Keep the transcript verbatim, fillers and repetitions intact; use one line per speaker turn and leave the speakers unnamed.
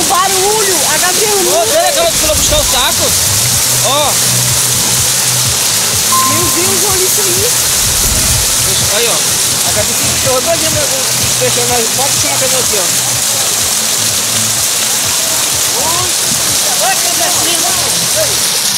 barulho, a Gabriel.
Ô, olha aquela que foi buscar o saco. Ó.
Meu Deus, olha isso aí.
Aí, ó. A Gabi enterrou dois dias fechando nós. Pode chamar pra aqui, ó. Olha que assim,